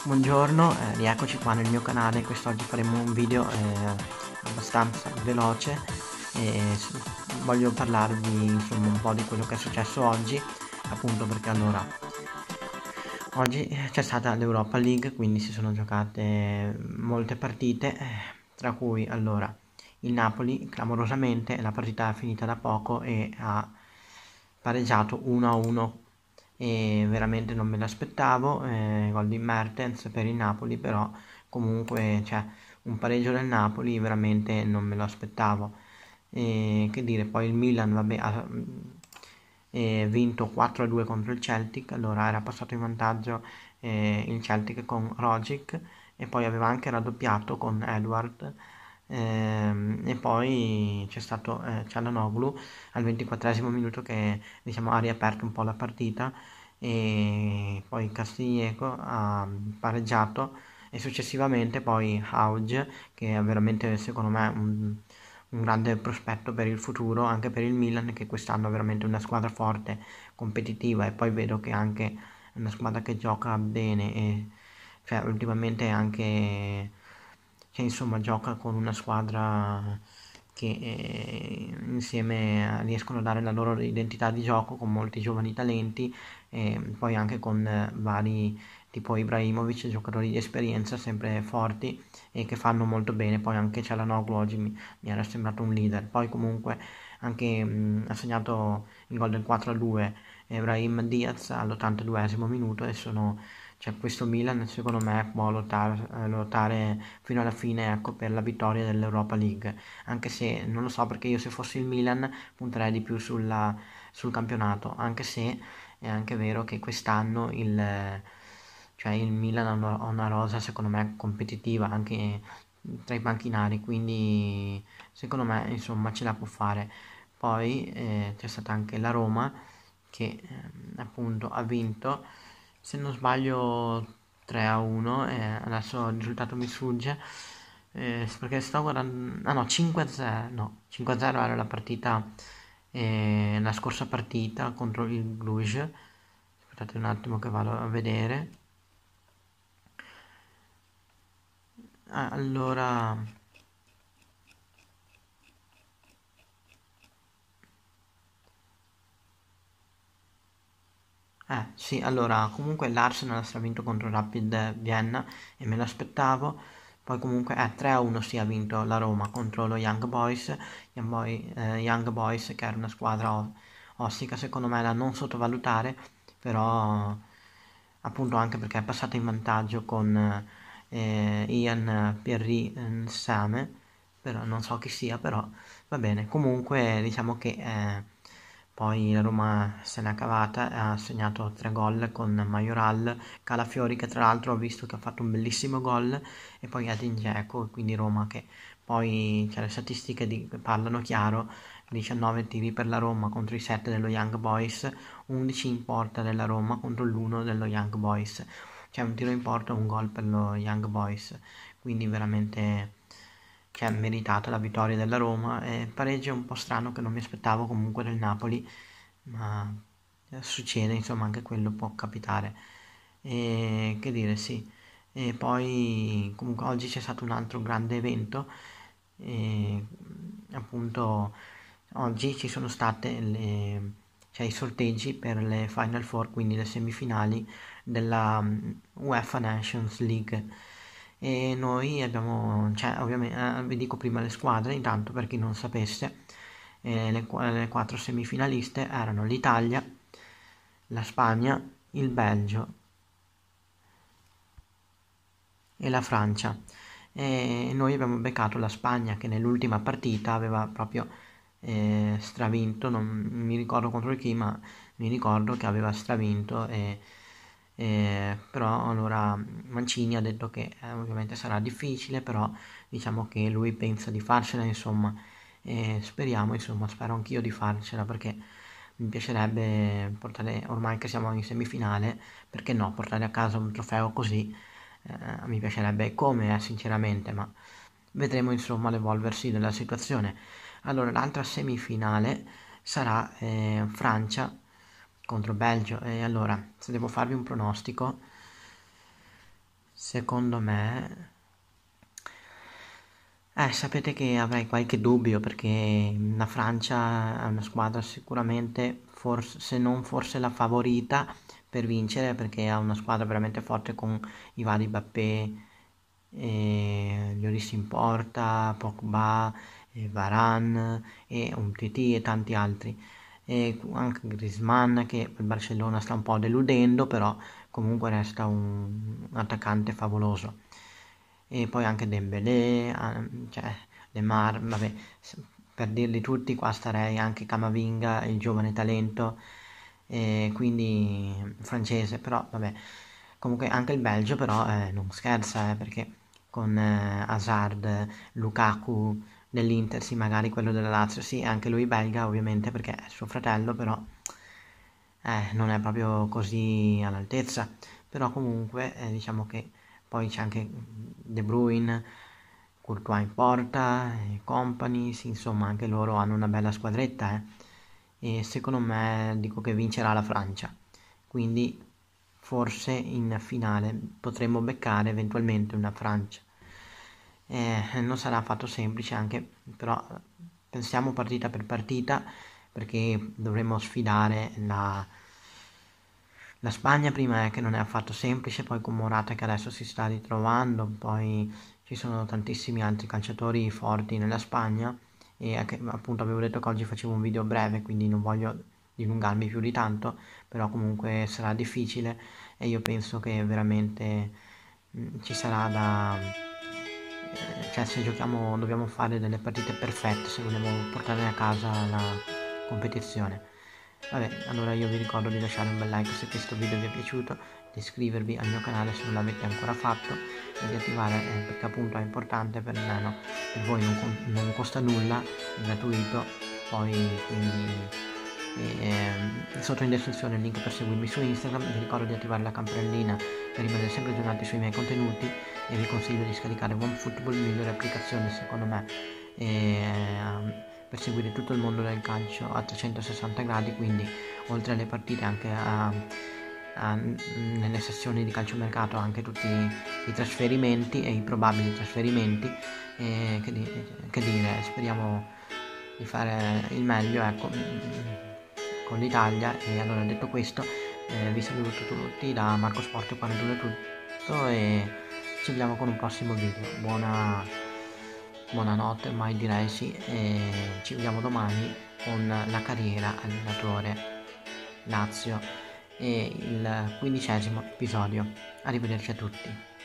Buongiorno, rieccoci qua nel mio canale. Quest'oggi faremo un video abbastanza veloce e voglio parlarvi insomma un po' di quello che è successo oggi, appunto perché allora oggi c'è stata l'Europa League, quindi si sono giocate molte partite, tra cui allora il Napoli clamorosamente la partita è finita da poco e ha pareggiato 1-1 e veramente non me l'aspettavo, gol di Mertens per il Napoli, però comunque cioè, un pareggio del Napoli veramente non me lo aspettavo. E che dire, poi il Milan vabbè, ha vinto 4-2 contro il Celtic, allora era passato in vantaggio il Celtic con Rogic e poi aveva anche raddoppiato con Edward. E poi c'è stato Çalhanoğlu al 24esimo minuto che diciamo ha riaperto un po' la partita e poi Castillejo ha pareggiato e successivamente poi Hauge che è veramente secondo me un grande prospetto per il futuro anche per il Milan che quest'anno è veramente una squadra forte, competitiva e poi vedo che anche è una squadra che gioca bene e cioè ultimamente anche cioè, insomma gioca con una squadra che insieme riescono a dare la loro identità di gioco con molti giovani talenti e poi anche con vari tipo Ibrahimovic, giocatori di esperienza sempre forti e che fanno molto bene. Poi anche Çalhanoğlu oggi mi era sembrato un leader. Poi comunque anche ha segnato il gol del 4-2 Brahim Diaz all'82esimo minuto e sono cioè questo Milan secondo me può lottare fino alla fine ecco, per la vittoria dell'Europa League, anche se non lo so perché io se fossi il Milan punterei di più sul campionato, anche se è anche vero che quest'anno cioè il Milan ha una rosa secondo me competitiva anche tra i panchinari, quindi secondo me insomma ce la può fare. Poi c'è stata anche la Roma che appunto ha vinto, se non sbaglio 3-1, adesso il risultato mi sfugge, perché sto guardando, ah no 5-0, no 5-0 era la partita, la scorsa partita contro il Cluj, aspettate un attimo che vado a vedere. Allora sì, allora comunque l'Arsenal ha stravinto contro il Rapid Vienna e me l'aspettavo. Poi comunque 3-1 si ha vinto la Roma contro lo Young Boys. Young Boys che era una squadra ostica secondo me da non sottovalutare, però appunto anche perché è passata in vantaggio con Ian Pierri Same, però non so chi sia, però va bene. Comunque diciamo che poi la Roma se n'è cavata, ha segnato 3 gol con Majoral, Calafiori che tra l'altro ho visto che ha fatto un bellissimo gol e poi Edin Dzeko, quindi Roma che poi cioè, le statistiche parlano chiaro, 19 tiri per la Roma contro i 7 dello Young Boys, 11 in porta della Roma contro l'1 dello Young Boys, cioè un tiro in porta e un gol per lo Young Boys, quindi veramente cioè, meritata la vittoria della Roma e pareggio un po' strano che non mi aspettavo comunque del Napoli, ma succede, insomma, anche quello può capitare. E che dire, sì. E poi comunque oggi c'è stato un altro grande evento, e, appunto oggi ci sono state cioè, i sorteggi per le Final Four, quindi le semifinali della UEFA Nations League e noi abbiamo, cioè ovviamente, vi dico prima le squadre intanto per chi non sapesse, le 4 semifinaliste erano l'Italia, la Spagna, il Belgio e la Francia e noi abbiamo beccato la Spagna che nell'ultima partita aveva proprio stravinto, non mi ricordo contro chi, ma mi ricordo che aveva stravinto però allora Mancini ha detto che ovviamente sarà difficile, però diciamo che lui pensa di farcela, insomma, e speriamo, insomma, spero anch'io di farcela perché mi piacerebbe portare, ormai che siamo in semifinale, perché no, portare a casa un trofeo così, mi piacerebbe come, sinceramente, ma vedremo, insomma, l'evolversi della situazione. Allora, l'altra semifinale sarà Francia contro Belgio e allora, se devo farvi un pronostico, Secondo me, sapete che avrei qualche dubbio perché la Francia è una squadra sicuramente, forse, se non forse la favorita per vincere, perché ha una squadra veramente forte con i vari Mbappé, Lloris in porta, Pogba, Varane e Umtiti e tanti altri. E anche Griezmann che il Barcellona sta un po' deludendo, però comunque resta un attaccante favoloso. E poi anche Dembélé, cioè Lemar, vabbè, per dirli tutti qua starei anche Camavinga, il giovane talento, quindi francese, però vabbè, comunque anche il Belgio però non scherza, perché con Hazard, Lukaku dell'Inter, sì, magari quello della Lazio, sì, anche lui belga ovviamente perché è suo fratello, però non è proprio così all'altezza, però comunque diciamo che poi c'è anche De Bruyne, Courtois in porta, Company, sì, insomma anche loro hanno una bella squadretta, e secondo me dico che vincerà la Francia, quindi forse in finale potremmo beccare eventualmente una Francia. Non sarà affatto semplice anche, però pensiamo partita per partita perché dovremo sfidare la Spagna prima è che non è affatto semplice, poi con Morata che adesso si sta ritrovando, poi ci sono tantissimi altri calciatori forti nella Spagna e anche, appunto avevo detto che oggi facevo un video breve, quindi non voglio dilungarmi più di tanto, però comunque sarà difficile e io penso che veramente ci sarà da... cioè se giochiamo dobbiamo fare delle partite perfette se vogliamo portare a casa la competizione. Vabbè, allora io vi ricordo di lasciare un bel like se questo video vi è piaciuto, di iscrivervi al mio canale se non l'avete ancora fatto e di attivare, perché appunto è importante per me, no? Per voi non costa nulla, è gratuito, poi quindi sotto in descrizione il link per seguirmi su Instagram, vi ricordo di attivare la campanellina per rimanere sempre aggiornati sui miei contenuti e vi consiglio di scaricare OneFootball, migliore applicazione secondo me per seguire tutto il mondo del calcio a 360 gradi, quindi oltre alle partite anche nelle sessioni di calciomercato anche tutti i trasferimenti e i probabili trasferimenti, che dire, speriamo di fare il meglio, ecco, con l'Italia. E allora detto questo vi saluto tutti da Marco Sport 41 è tutto e ci vediamo con un prossimo video. Buonanotte ormai direi, sì, e ci vediamo domani con la carriera allenatore Lazio e il 15° episodio. Arrivederci a tutti.